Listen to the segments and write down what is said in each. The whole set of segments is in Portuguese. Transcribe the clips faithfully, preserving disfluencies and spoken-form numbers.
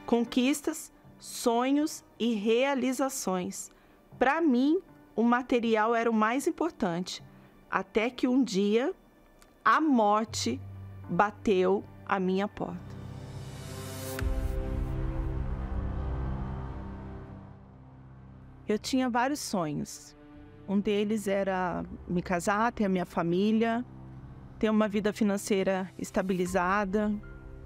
conquistas, sonhos e realizações. Para mim, o material era o mais importante, até que um dia a morte bateu à minha porta. Eu tinha vários sonhos. Um deles era me casar, ter a minha família, ter uma vida financeira estabilizada,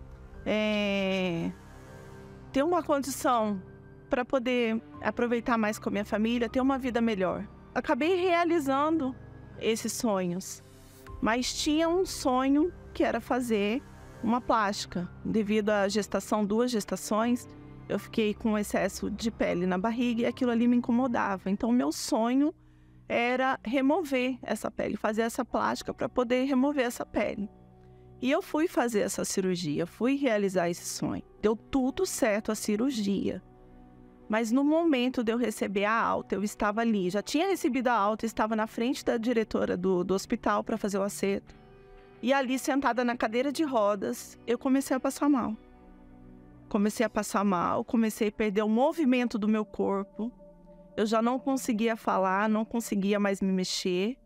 é... ter uma condição para poder aproveitar mais com a minha família, ter uma vida melhor. Acabei realizando esses sonhos, mas tinha um sonho que era fazer uma plástica. Devido à gestação, duas gestações, eu fiquei com excesso de pele na barriga e aquilo ali me incomodava. Então, meu sonho era remover essa pele, fazer essa plástica para poder remover essa pele. E eu fui fazer essa cirurgia, fui realizar esse sonho. Deu tudo certo a cirurgia. Mas no momento de eu receber a alta, eu estava ali, já tinha recebido a alta, estava na frente da diretora do, do hospital para fazer o acerto. E ali, sentada na cadeira de rodas, eu comecei a passar mal. Comecei a passar mal, comecei a perder o movimento do meu corpo. Eu já não conseguia falar, não conseguia mais me mexer.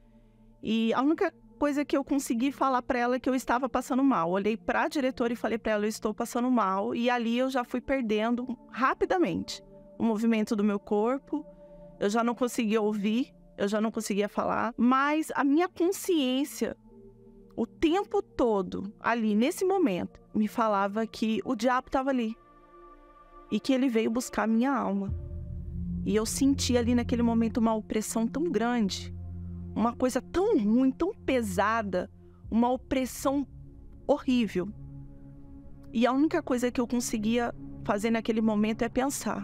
E a única coisa que eu consegui falar para ela é que eu estava passando mal. Olhei para a diretora e falei para ela, eu estou passando mal. E ali eu já fui perdendo rapidamente o movimento do meu corpo. Eu já não conseguia ouvir, eu já não conseguia falar. Mas a minha consciência, o tempo todo, ali, nesse momento, me falava que o diabo estava ali. E que ele veio buscar a minha alma. E eu senti ali naquele momento uma opressão tão grande, uma coisa tão ruim, tão pesada, uma opressão horrível. E a única coisa que eu conseguia fazer naquele momento é pensar.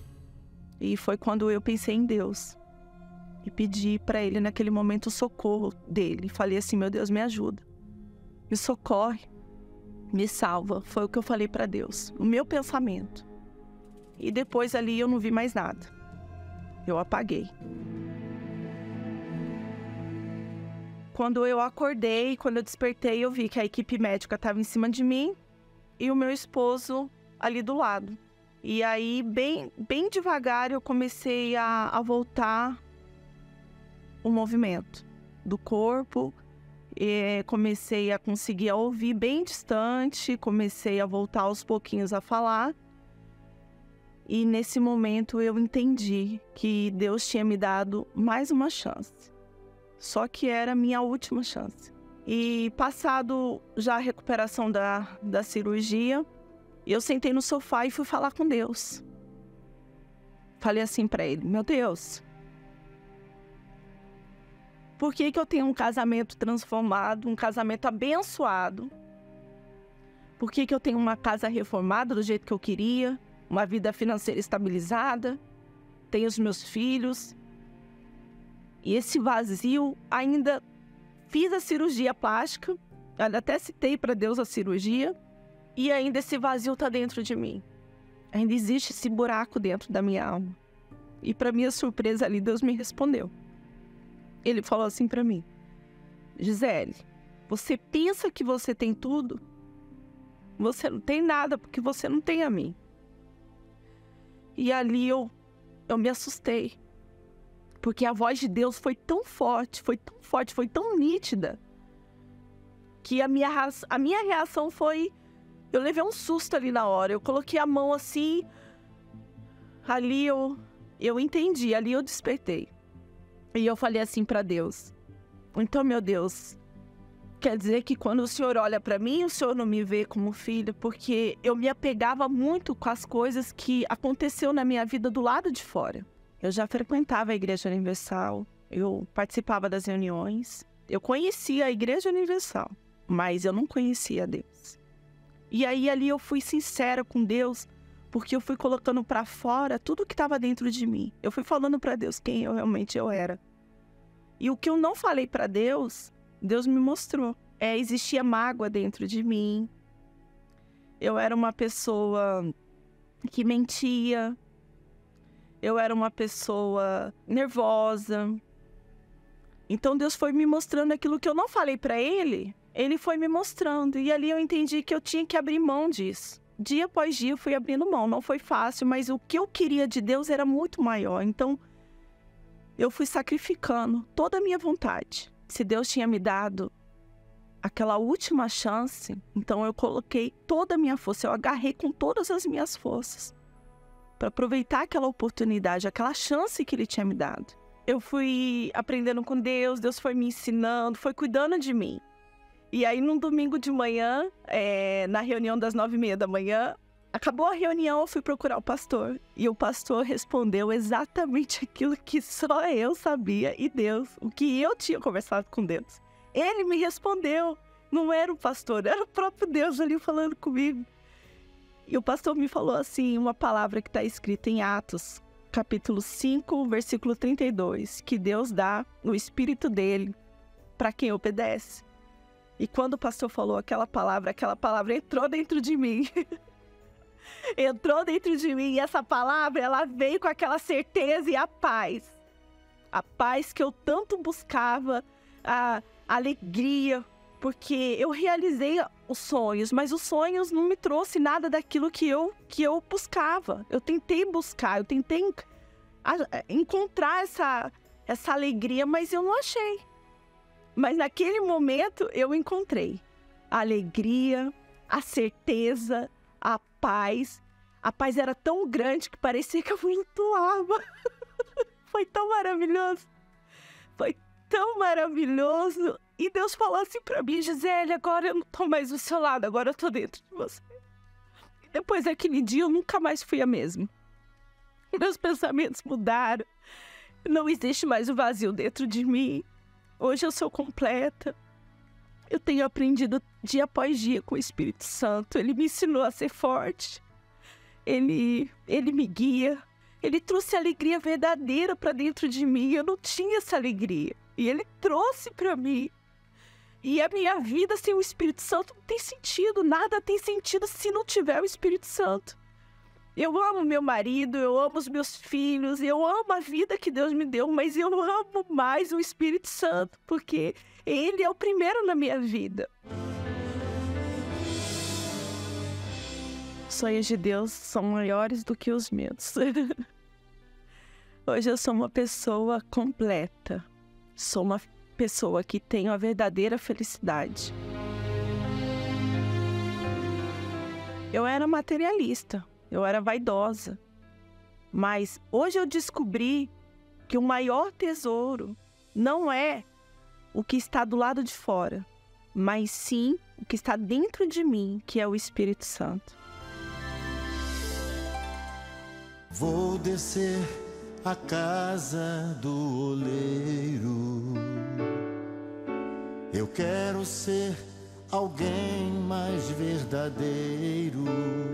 E foi quando eu pensei em Deus. E pedi para Ele naquele momento o socorro dele. Falei assim, meu Deus, me ajuda. Me socorre. Me salva. Foi o que eu falei para Deus. O meu pensamento. E depois ali eu não vi mais nada. Eu apaguei. Quando eu acordei, quando eu despertei, eu vi que a equipe médica estava em cima de mim e o meu esposo ali do lado. E aí, bem, bem devagar, eu comecei a, a voltar o movimento do corpo. E comecei a conseguir a ouvir bem distante, comecei a voltar aos pouquinhos a falar. E nesse momento eu entendi que Deus tinha me dado mais uma chance. Só que era a minha última chance. E passado já a recuperação da, da cirurgia, eu sentei no sofá e fui falar com Deus. Falei assim para Ele, meu Deus, por que que eu tenho um casamento transformado, um casamento abençoado? Por que que eu tenho uma casa reformada do jeito que eu queria? Uma vida financeira estabilizada, tenho os meus filhos. E esse vazio, ainda fiz a cirurgia plástica, até citei para Deus a cirurgia, e ainda esse vazio está dentro de mim. Ainda existe esse buraco dentro da minha alma. E para minha surpresa ali, Deus me respondeu. Ele falou assim para mim, Gisele, você pensa que você tem tudo? Você não tem nada, porque você não tem a mim. E ali eu, eu me assustei, porque a voz de Deus foi tão forte, foi tão forte, foi tão nítida, que a minha, a minha reação foi, eu levei um susto ali na hora, eu coloquei a mão assim, ali eu, eu entendi, ali eu despertei. E eu falei assim para Deus, então meu Deus, quer dizer que quando o Senhor olha para mim, o Senhor não me vê como filho, porque eu me apegava muito com as coisas que aconteceu na minha vida do lado de fora. Eu já frequentava a Igreja Universal, eu participava das reuniões, eu conhecia a Igreja Universal, mas eu não conhecia Deus. E aí ali eu fui sincera com Deus, porque eu fui colocando para fora tudo que estava dentro de mim. Eu fui falando para Deus quem eu realmente eu era. E o que eu não falei para Deus, Deus me mostrou. É, existia mágoa dentro de mim. Eu era uma pessoa que mentia. Eu era uma pessoa nervosa. Então Deus foi me mostrando aquilo que eu não falei para Ele. Ele foi me mostrando. E ali eu entendi que eu tinha que abrir mão disso. dia após dia eu fui abrindo mão. Não foi fácil, mas o que eu queria de Deus era muito maior. Então, eu fui sacrificando toda a minha vontade. Se Deus tinha me dado aquela última chance, então eu coloquei toda a minha força, eu agarrei com todas as minhas forças para aproveitar aquela oportunidade, aquela chance que Ele tinha me dado. Eu fui aprendendo com Deus, Deus foi me ensinando, foi cuidando de mim. E aí, num domingo de manhã, é, na reunião das nove e meia da manhã, acabou a reunião, eu fui procurar o pastor. E o pastor respondeu exatamente aquilo que só eu sabia e Deus, o que eu tinha conversado com Deus. Ele me respondeu, não era o pastor, era o próprio Deus ali falando comigo. E o pastor me falou assim, uma palavra que está escrita em Atos, capítulo cinco, versículo trinta e dois, que Deus dá o Espírito dele para quem obedece. E quando o pastor falou aquela palavra, aquela palavra entrou dentro de mim. Entrou dentro de mim e essa palavra, ela veio com aquela certeza e a paz. A paz que eu tanto buscava, a alegria, porque eu realizei os sonhos, mas os sonhos não me trouxe nada daquilo que eu, que eu buscava. Eu tentei buscar, eu tentei encontrar essa, essa alegria, mas eu não achei. Mas naquele momento eu encontrei a alegria, a certeza, a paz. A paz era tão grande que parecia que eu flutuava. Foi tão maravilhoso. Foi tão maravilhoso. E Deus falou assim pra mim, Gisele, agora eu não tô mais do seu lado, agora eu tô dentro de você. E depois daquele dia eu nunca mais fui a mesma. Meus pensamentos mudaram. Não existe mais o vazio dentro de mim. Hoje eu sou completa. Eu tenho aprendido dia após dia com o Espírito Santo. Ele me ensinou a ser forte. Ele, ele me guia. Ele trouxe alegria verdadeira para dentro de mim. Eu não tinha essa alegria. E Ele trouxe para mim. E a minha vida sem o Espírito Santo não tem sentido. Nada tem sentido se não tiver o Espírito Santo. Eu amo meu marido, eu amo os meus filhos, eu amo a vida que Deus me deu, mas eu amo mais o Espírito Santo, porque Ele é o primeiro na minha vida. Os sonhos de Deus são maiores do que os meus. Hoje eu sou uma pessoa completa. Sou uma pessoa que tem a verdadeira felicidade. Eu era materialista. Eu era vaidosa, mas hoje eu descobri que o maior tesouro não é o que está do lado de fora, mas sim o que está dentro de mim, que é o Espírito Santo. Vou descer à casa do oleiro. Eu quero ser alguém mais verdadeiro.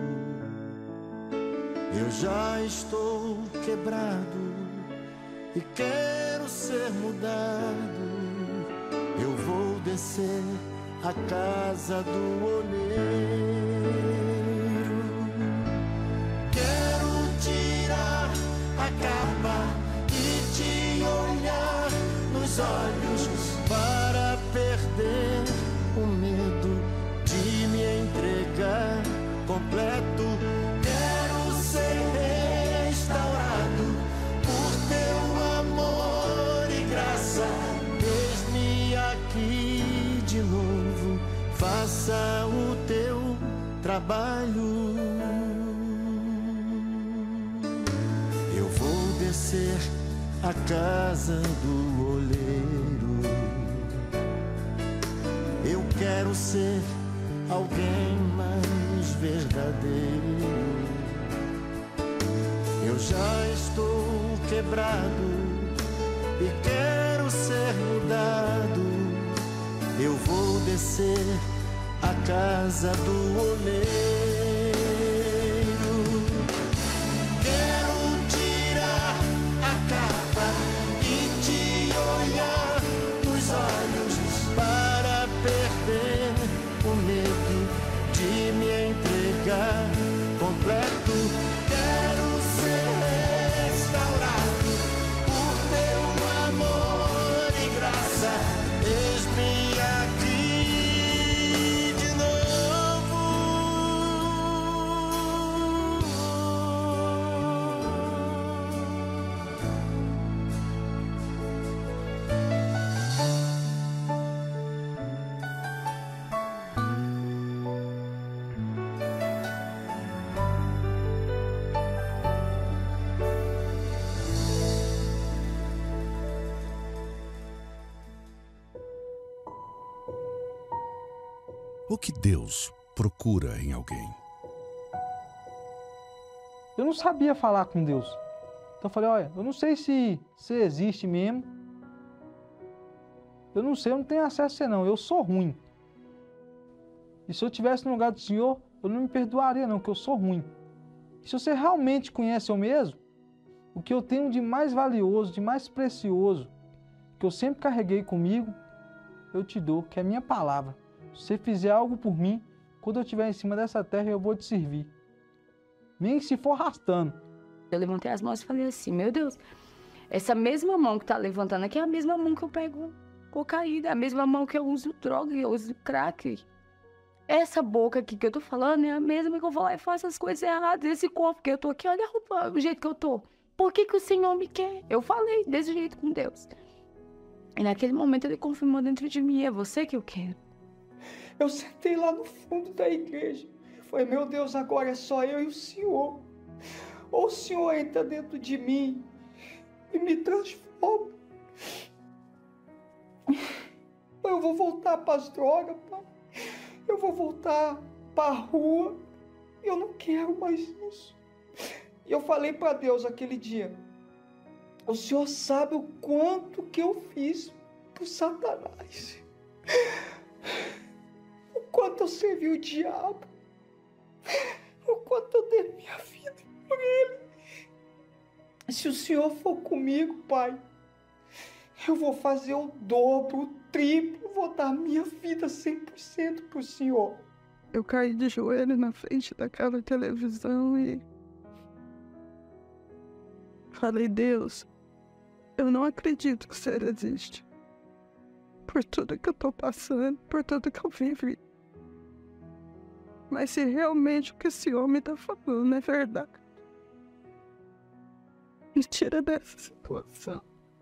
Eu já estou quebrado e quero ser mudado. Eu vou descer à casa do oleiro. Quero tirar a capa e te olhar nos olhos para perder o medo de me entregar completo. Faça o teu trabalho. Eu vou descer à casa do oleiro. Eu quero ser alguém mais verdadeiro. Eu já estou quebrado e quero ser mudado. Eu vou descer à casa do oleiro. Quero tirar a capa e te olhar nos olhos para perder o medo de me entregar completo. Quero ser restaurado por teu amor e graça. Eis-me aqui de novo. O que Deus procura em alguém? Eu não sabia falar com Deus. Então eu falei, olha, eu não sei se você existe mesmo. Eu não sei, eu não tenho acesso a você não, eu sou ruim. E se eu estivesse no lugar do Senhor, eu não me perdoaria não, porque eu sou ruim. E se você realmente conhece eu mesmo, o que eu tenho de mais valioso, de mais precioso, que eu sempre carreguei comigo, eu te dou, que é a minha palavra. Se você fizer algo por mim, quando eu estiver em cima dessa terra, eu vou te servir. Nem se for arrastando. Eu levantei as mãos e falei assim, meu Deus, essa mesma mão que tá levantando aqui é a mesma mão que eu pego cocaína, é a mesma mão que eu uso droga, eu uso crack. Essa boca aqui que eu tô falando é a mesma que eu vou lá e faço as coisas erradas. Esse corpo que eu tô aqui, olha a roupa, o jeito que eu tô. Por que que o Senhor me quer? Eu falei desse jeito com Deus. E naquele momento ele confirmou dentro de mim, é você que eu quero. Eu sentei lá no fundo da igreja. Falei, meu Deus, agora é só eu e o Senhor. Ou o Senhor entra dentro de mim e me transforma. Ou eu vou voltar para as drogas, pai. Eu vou voltar para a rua. Eu não quero mais isso. E eu falei para Deus aquele dia, o Senhor sabe o quanto que eu fiz pro Satanás. O quanto eu servi o diabo. O quanto eu dei minha vida por ele. Se o Senhor for comigo, Pai, eu vou fazer o dobro, o triplo, vou dar minha vida cem por cento pro Senhor. Eu caí de joelho na frente daquela televisão e falei, Deus, eu não acredito que o Senhor existe. Por tudo que eu tô passando, por tudo que eu vivi. Mas se realmente o que esse homem tá falando é verdade, me tira dessa situação.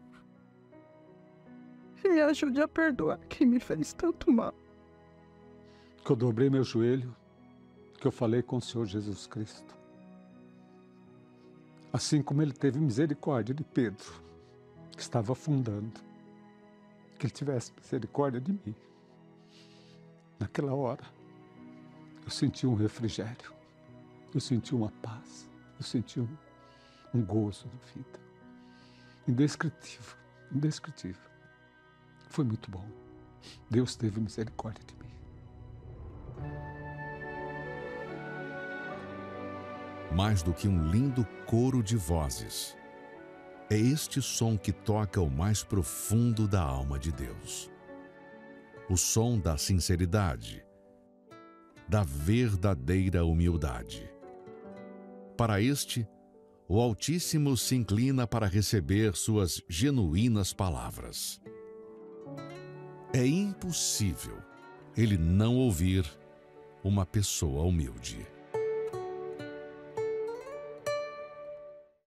E me ajude a perdoar quem me fez tanto mal. Que eu dobrei meu joelho, que eu falei com o Senhor Jesus Cristo. Assim como ele teve misericórdia de Pedro, que estava afundando, que ele tivesse misericórdia de mim. Naquela hora, eu senti um refrigério, eu senti uma paz, eu senti um, um gozo na vida. Indescritível, indescritível. Foi muito bom. Deus teve misericórdia de mim. Mais do que um lindo coro de vozes, é este som que toca o mais profundo da alma de Deus. O som da sinceridade, da verdadeira humildade. Para este, o Altíssimo se inclina para receber suas genuínas palavras. É impossível ele não ouvir uma pessoa humilde.